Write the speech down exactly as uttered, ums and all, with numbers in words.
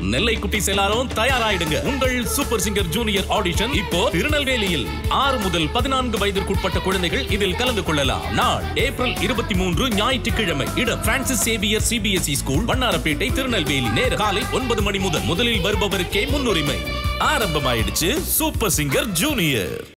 நெல்லை குட்டி எல்லாரும் தயாராயிடுங்க. உங்கள் சூப்பர் சிங்கர் ஜூனியர் ஆடிஷன் இப்போ திருநெல்வேலியில் ஆறு முதல் பதினான்கு வயதிற்குட்பட்ட குழந்தைகள் இதில் கலந்து கொள்ளலாம். நாள் ஏப்ரல் இருபத்தி மூன்று ஞாயிற்றுக்கிழமை. இடம் Francis Xavier CBSE school, Vannarapettai, Tirunelveli. நேரம் காலை ஒன்பது மணி முதல். முதலில் வருபவருக்கே முன்னுரிமை. ஆரம்பமாயிடுச்சு சூப்பர் சிங்கர் ஜூனியர்.